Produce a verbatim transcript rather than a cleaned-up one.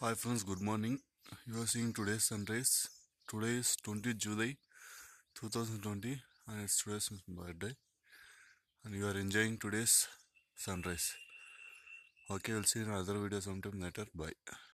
Hi friends, good morning. You are seeing today's sunrise. Today is twentieth July twenty twenty and it's today's birthday. And you are enjoying today's sunrise. Okay, we'll see you in another video sometime later. Bye.